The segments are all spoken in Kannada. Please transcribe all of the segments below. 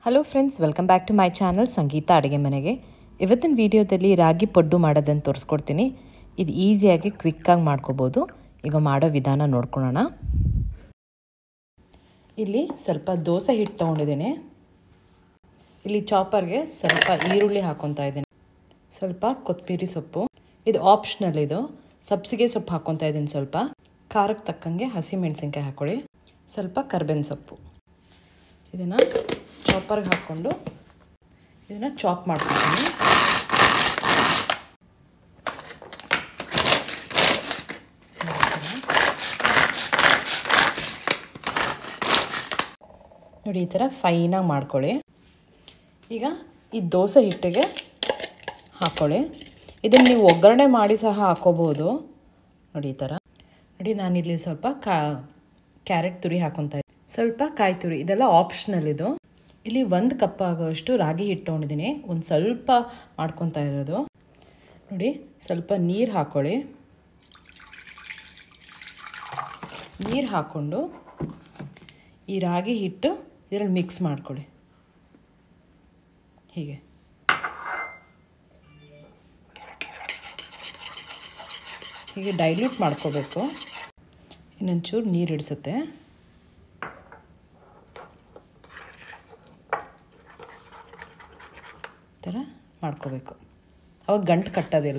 Hello friends, welcome back to my channel Sangeetha ಅಡುಗೆ ಮನೆಗೆ. ಇವತ್ತಿನ ವಿಡಿಯೋದಲ್ಲಿ ರಾಗಿ ಪಡ್ಡು ಮಾಡೋದನ್ನು ತೋರಿಸ್ಕೊಡ್ತೀನಿ. ಇದು ಈಸಿಯಾಗಿ ಕ್ವಿಕ್ಕಾಗಿ ಮಾಡ್ಕೋಬೋದು. ಈಗ ಮಾಡೋ ವಿಧಾನ ನೋಡ್ಕೊಳ್ಳೋಣ. ಇಲ್ಲಿ ಸ್ವಲ್ಪ ದೋಸೆ ಹಿಟ್ಟು ತೊಗೊಂಡಿದ್ದೀನಿ. ಇಲ್ಲಿ ಚಾಪರ್ಗೆ ಸ್ವಲ್ಪ ಈರುಳ್ಳಿ ಹಾಕ್ಕೊತಾ ಇದ್ದೀನಿ, ಸ್ವಲ್ಪ ಕೊತ್ತಂಬರಿ ಸೊಪ್ಪು, ಇದು ಆಪ್ಷನಲ್, ಇದು ಸಬ್ಸಿಗೆ ಸೊಪ್ಪು ಹಾಕ್ಕೊತಾ ಇದ್ದೀನಿ, ಸ್ವಲ್ಪ ಖಾರಕ್ಕೆ ತಕ್ಕಂಗೆ ಹಸಿಮೆಣಸಿನ್ಕಾಯಿ ಹಾಕ್ಕೊಳ್ಳಿ, ಸ್ವಲ್ಪ ಕರ್ಬೇವಿನ ಸೊಪ್ಪು. ಇದನ್ನು ಚಾಪರ್ಗೆ ಹಾಕ್ಕೊಂಡು ಇದನ್ನು ಚಾಪ್ ಮಾಡ್ಕೊತೀನಿ. ನೋಡಿ, ಈ ಥರ ಫೈನಾಗಿ ಮಾಡ್ಕೊಳ್ಳಿ. ಈಗ ಈ ದೋಸೆ ಹಿಟ್ಟಿಗೆ ಹಾಕ್ಕೊಳ್ಳಿ. ಇದನ್ನು ನೀವು ಒಗ್ಗರಣೆ ಮಾಡಿ ಸಹ ಹಾಕ್ಕೋಬೋದು. ನೋಡಿ, ಈ ಥರ ನೋಡಿ. ನಾನಿಲ್ಲಿ ಸ್ವಲ್ಪ ಕ್ಯಾರೆಟ್ ತುರಿ ಹಾಕ್ಕೊತಾ ಇದ್ದೀನಿ, ಸ್ವಲ್ಪ ಕಾಯಿ ತುರಿ, ಇದೆಲ್ಲ ಆಪ್ಷನಲ್. ಇದು ಇಲ್ಲಿ 1 ಕಪ್ ಆಗೋಷ್ಟು ರಾಗಿ ಹಿಟ್ಟು ತೊಗೊಂಡಿದ್ದೀನಿ, ಒಂದು ಸ್ವಲ್ಪ ಮಾಡ್ಕೊತಾ ಇರೋದು. ನೋಡಿ, ಸ್ವಲ್ಪ ನೀರು ಹಾಕ್ಕೊಳ್ಳಿ. ನೀರು ಹಾಕ್ಕೊಂಡು ಈ ರಾಗಿ ಹಿಟ್ಟು ಇದರಲ್ಲಿ ಮಿಕ್ಸ್ ಮಾಡ್ಕೊಳ್ಳಿ. ಹೀಗೆ ಹೀಗೆ ಡೈಲ್ಯೂಟ್ ಮಾಡ್ಕೋಬೇಕು. ಇನ್ನೊಂಚೂರು ನೀರು ಹಿಡಿಸುತ್ತೆ. ಈ ಥರ ಮಾಡ್ಕೋಬೇಕು, ಅವಾಗ ಗಂಟು ಕಟ್ಟೋದಿಲ್ಲ.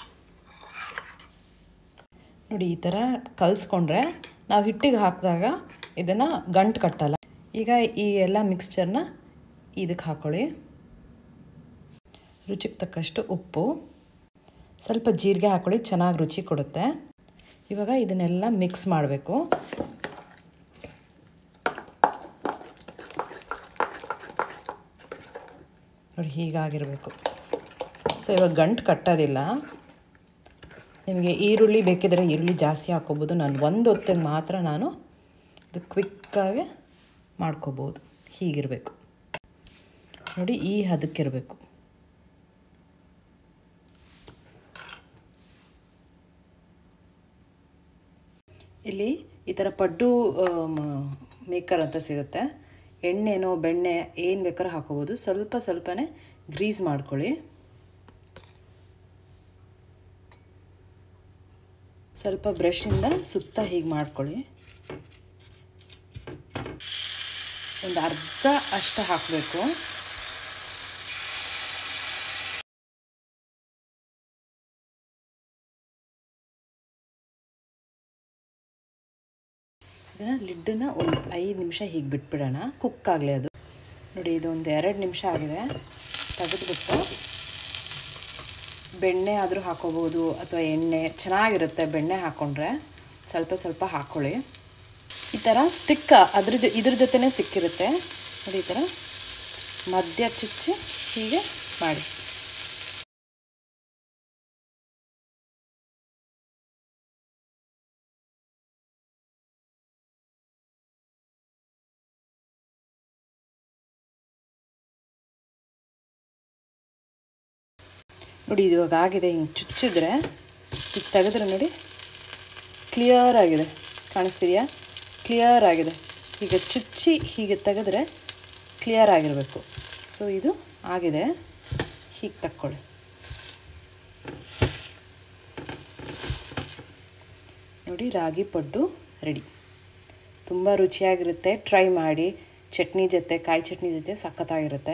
ನೋಡಿ, ಈ ಥರ ಕಲಿಸ್ಕೊಂಡ್ರೆ ನಾವು ಹಿಟ್ಟಿಗೆ ಹಾಕಿದಾಗ ಇದನ್ನು ಗಂಟು ಕಟ್ಟಲ್ಲ. ಈಗ ಈ ಎಲ್ಲ ಮಿಕ್ಸ್ಚರ್ನ ಇದಕ್ಕೆ ಹಾಕ್ಕೊಳ್ಳಿ. ರುಚಿಗೆ ತಕ್ಕಷ್ಟು ಉಪ್ಪು, ಸ್ವಲ್ಪ ಜೀರಿಗೆ ಹಾಕ್ಕೊಳ್ಳಿ, ಚೆನ್ನಾಗಿ ರುಚಿ ಕೊಡುತ್ತೆ. ಇವಾಗ ಇದನ್ನೆಲ್ಲ ಮಿಕ್ಸ್ ಮಾಡಬೇಕು. ನೋಡಿ, ಹೀಗಾಗಿರಬೇಕು. ಸೊ ಇವಾಗ ಗಂಟು ಕಟ್ಟೋದಿಲ್ಲ. ನಿಮಗೆ ಈರುಳ್ಳಿ ಬೇಕಿದ್ರೆ ಈರುಳ್ಳಿ ಜಾಸ್ತಿ ಹಾಕ್ಕೋಬೋದು. ನಾನು ಒಂದು ಹೊತ್ತಿಗೆ ಮಾತ್ರ ನಾನು ಇದು ಕ್ವಿಕ್ಕಾಗಿ ಮಾಡ್ಕೋಬೋದು. ಹೀಗಿರಬೇಕು ನೋಡಿ, ಈ ಹದಕ್ಕಿರಬೇಕು. ಇಲ್ಲಿ ಈ ಥರ ಪಡ್ಡು ಮೇಕರ್ ಅಂತ ಸಿಗುತ್ತೆ. ಎಣ್ಣೆನೋ ಬೆಣ್ಣೆ ಏನು ಬೇಕಾದ್ರೂ ಹಾಕೋಬೋದು. ಸ್ವಲ್ಪ ಸ್ವಲ್ಪನೇ ಗ್ರೀಸ್ ಮಾಡ್ಕೊಳ್ಳಿ. ಸ್ವಲ್ಪ ಬ್ರಷಿಂದ ಸುತ್ತ ಹೀಗೆ ಮಾಡ್ಕೊಳ್ಳಿ. ಒಂದು ಅರ್ಧ ಅಷ್ಟು ಹಾಕಬೇಕು. ಇದನ್ನು ಲಿಡ್ಡನ್ನು ಒಂದು 5 ನಿಮಿಷ ಹೀಗೆ ಬಿಟ್ಬಿಡೋಣ, ಕುಕ್ ಆಗಲಿ ಅದು. ನೋಡಿ, ಇದೊಂದು 2 ನಿಮಿಷ ಆಗಿದೆ. ತೆಗೆದುಬಿಟ್ಟು ಬೆಣ್ಣೆ ಆದರೂ ಹಾಕೋಬೋದು ಅಥವಾ ಎಣ್ಣೆ, ಚೆನ್ನಾಗಿರುತ್ತೆ ಬೆಣ್ಣೆ ಹಾಕ್ಕೊಂಡ್ರೆ. ಸ್ವಲ್ಪ ಸ್ವಲ್ಪ ಹಾಕ್ಕೊಳ್ಳಿ. ಈ ಥರ ಸ್ಟಿಕ್ ಇದ್ರ ಜೊತೆನೇ ಸಿಕ್ಕಿರುತ್ತೆ. ನೋಡಿ, ಈ ಥರ ಮಧ್ಯ ಚುಚ್ಚಿ ಹೀಗೆ ಮಾಡಿ. ನೋಡಿ, ಇವಾಗ ಆಗಿದೆ. ಹಿಂಗೆ ಚುಚ್ಚಿದ್ರೆ ಈಗ ತೆಗೆದ್ರೆ ನೋಡಿ ಕ್ಲಿಯರ್ ಆಗಿದೆ, ಕಾಣಿಸ್ತಿದೆಯಾ? ಕ್ಲಿಯರ್ ಆಗಿದೆ. ಹೀಗೆ ಚುಚ್ಚಿ ಹೀಗೆ ತೆಗೆದ್ರೆ ಕ್ಲಿಯರ್ ಆಗಿರಬೇಕು. ಸೊ ಇದು ಆಗಿದೆ. ಹೀಗೆ ತಕ್ಕೊಳ್ಳಿ. ನೋಡಿ, ರಾಗಿ ಪಡ್ಡು ರೆಡಿ. ತುಂಬ ರುಚಿಯಾಗಿರುತ್ತೆ. ಟ್ರೈ ಮಾಡಿ. ಚಟ್ನಿ ಜೊತೆ, ಕಾಯಿ ಚಟ್ನಿ ಜೊತೆ ಸಖತ್ತಾಗಿರುತ್ತೆ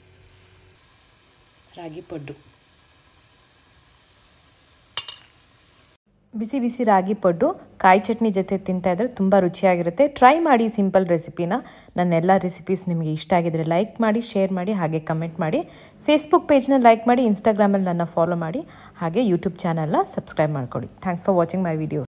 ರಾಗಿ ಪಡ್ಡು. ಬಿಸಿ ಬಿಸಿ ರಾಗಿ ಪಡ್ಡು ಕಾಯಿ ಚಟ್ನಿ ಜೊತೆ ತಿಂತಾಯಿದ್ರೆ ತುಂಬ ರುಚಿಯಾಗಿರುತ್ತೆ. ಟ್ರೈ ಮಾಡಿ ಸಿಂಪಲ್ ರೆಸಿಪಿನ. ನನ್ನೆಲ್ಲ ರೆಸಿಪೀಸ್ ನಿಮಗೆ ಇಷ್ಟ ಆಗಿದ್ರೆ ಲೈಕ್ ಮಾಡಿ, ಶೇರ್ ಮಾಡಿ, ಹಾಗೆ ಕಮೆಂಟ್ ಮಾಡಿ. ಫೇಸ್ಬುಕ್ ಪೇಜ್ನ ಲೈಕ್ ಮಾಡಿ, ಇನ್ಸ್ಟಾಗ್ರಾಮಲ್ಲಿ ನನ್ನ ಫಾಲೋ ಮಾಡಿ, ಹಾಗೆ ಯೂಟ್ಯೂಬ್ ಚಾನಲ್ನ ಸಬ್ಸ್ಕ್ರೈಬ್ ಮಾಡ್ಕೊಳ್ಳಿ. Thanks for watching my video.